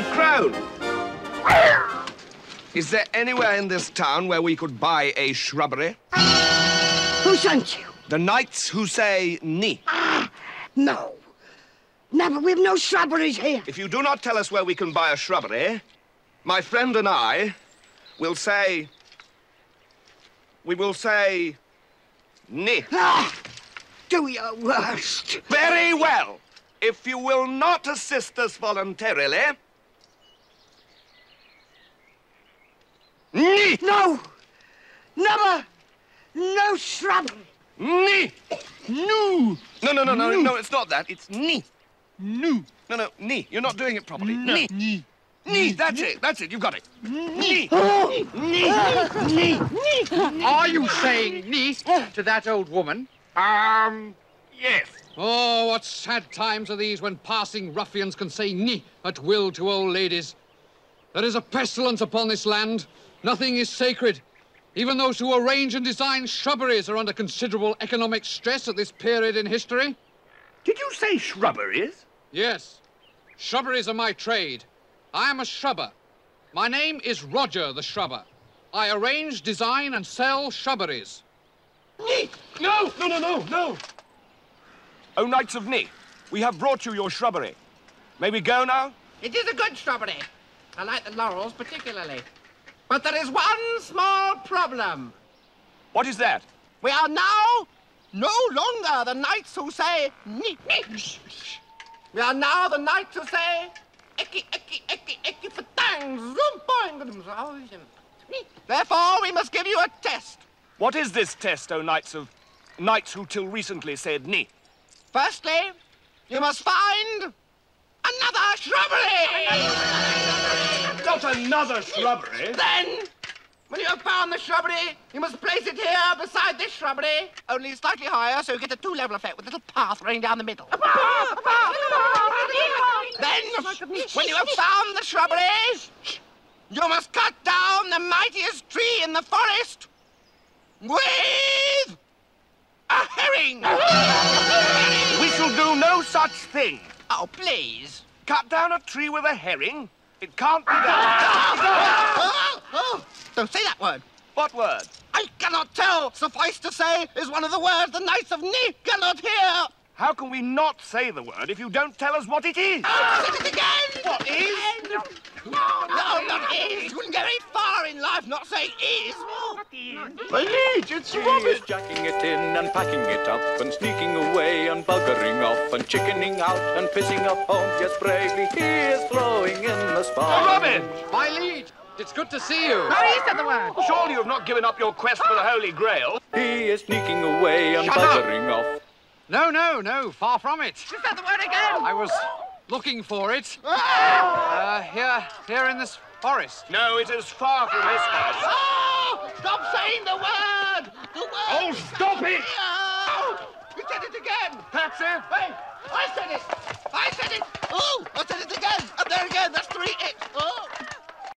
crown. Is there anywhere in this town where we could buy a shrubbery? Who sent you? The knights who say ni. No. Never. We've no shrubberies here. If you do not tell us where we can buy a shrubbery, my friend and I will say... We will say... ni. Do your worst. Very well. If you will not assist us voluntarily... Ni! No! Never! No shrubbery! Ni! No! No, it's not that. It's ni. No, ni. You're not doing it properly. No. Ni. Ni, that's it, you've got it. Ni. Ni! Are you saying ni to that old woman? Yes. Oh, what sad times are these when passing ruffians can say ni at will to old ladies. There is a pestilence upon this land. Nothing is sacred. Even those who arrange and design shrubberies are under considerable economic stress at this period in history. Did you say shrubberies? Yes. Shrubberies are my trade. I am a shrubber. My name is Roger the Shrubber. I arrange, design, and sell shrubberies. Ni! No! Oh, Knights of Ni, we have brought you your shrubbery. May we go now? It is a good shrubbery. I like the laurels particularly. But there is one small problem. What is that? We are now no longer the knights who say ni. We are now the knights who say eki fatang zoom boing. Therefore, we must give you a test. What is this test, O knights who till recently said ni? Firstly, you must find another shrubbery. Not another shrubbery. Then, when you have found the shrubbery, you must place it here beside this shrubbery, only slightly higher so you get a two-level effect with a little path running down the middle. Then, when you have found the shrubbery, you must cut down the mightiest tree in the forest with a herring. We shall do no such thing. Oh, please. Cut down a tree with a herring? It can't be done. Don't say that word. What word? I cannot tell. Suffice to say is one of the words the Knights of Ni cannot hear. How can we not say the word if you don't tell us what it is? Say it again. What is? No, not is. You wouldn't get very far in life not saying is. It's rubbish. Jacking it in and packing it up and sneaking away and buggering off and chickening out and pissing up home. Yes, bravely he is flowing in the spa. Robin! My liege, it's good to see you. No, he said the word. Surely you have not given up your quest for the Holy Grail? He is sneaking away and buggering off. No, far from it. She said the word again. I was looking for it. Here in this forest. No, it is far from this house. Oh, stop saying the word. The word. Oh, stop it! Oh, you said it again. That's it. Hey, I said it. Oh, I said it again. And there again. That's 3 it. Oh.